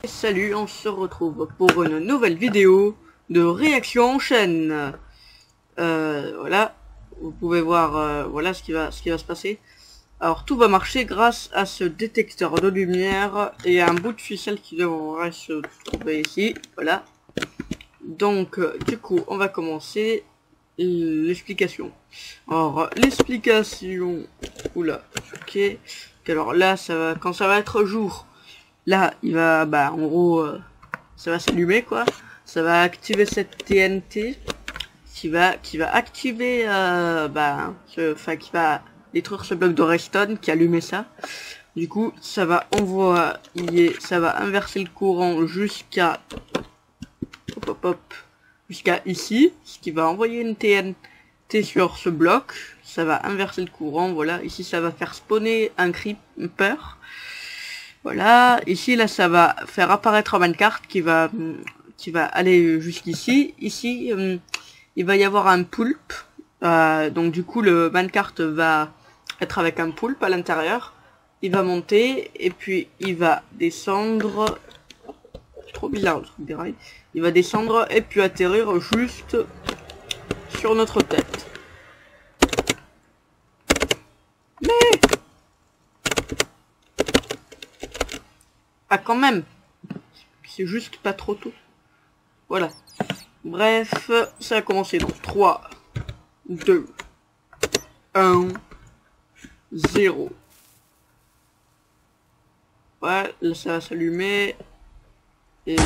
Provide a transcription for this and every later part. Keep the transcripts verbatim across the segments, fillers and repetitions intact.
Salut, on se retrouve pour une nouvelle vidéo de réaction en chaîne. Euh, voilà, vous pouvez voir euh, voilà ce qui va ce qui va se passer. Alors tout va marcher grâce à ce détecteur de lumière et à un bout de ficelle qui devrait se trouver ici. Voilà. Donc euh, du coup, on va commencer l'explication. Alors l'explication. Oula, ok. Alors là, ça va quand ça va être jour. Là, il va, bah, en gros, euh, ça va s'allumer, quoi. Ça va activer cette T N T, qui va, qui va activer, euh, bah, enfin, qui va détruire ce bloc de redstone, qui allumait ça. Du coup, ça va envoyer, ça va inverser le courant jusqu'à, hop, hop, hop, jusqu'à ici, ce qui va envoyer une T N T sur ce bloc. Ça va inverser le courant, voilà. Ici, ça va faire spawner un creeper. Voilà, ici là ça va faire apparaître un minecart qui va qui va aller jusqu'ici. Ici euh, il va y avoir un poulpe, euh, donc du coup le minecart va être avec un poulpe à l'intérieur. Il va monter et puis il va descendre. C'est trop bizarre le truc des rails. Il va descendre et puis atterrir juste sur notre tête. Mais ah, quand même, c'est juste pas trop tôt. Voilà. Bref, ça a commencé dans trois, deux, un, zéro. Voilà, là ça va s'allumer. Et...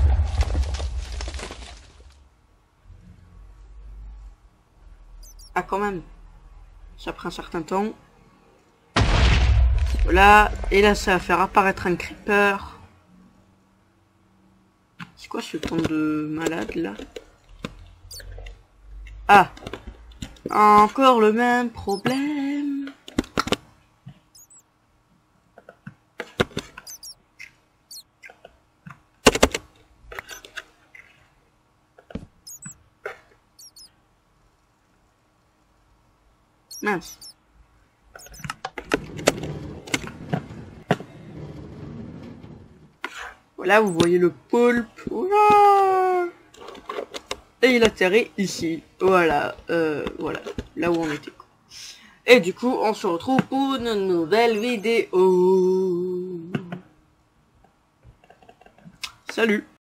ah, quand même. Ça prend un certain temps. Voilà, et là ça va faire apparaître un creeper. C'est quoi ce temps de malade là? Ah, encore le même problème. Mince. Voilà, vous voyez le poulpe. Oula, et il atterrit ici. Voilà, euh, voilà, là où on était. Et du coup, on se retrouve pour une nouvelle vidéo. Salut.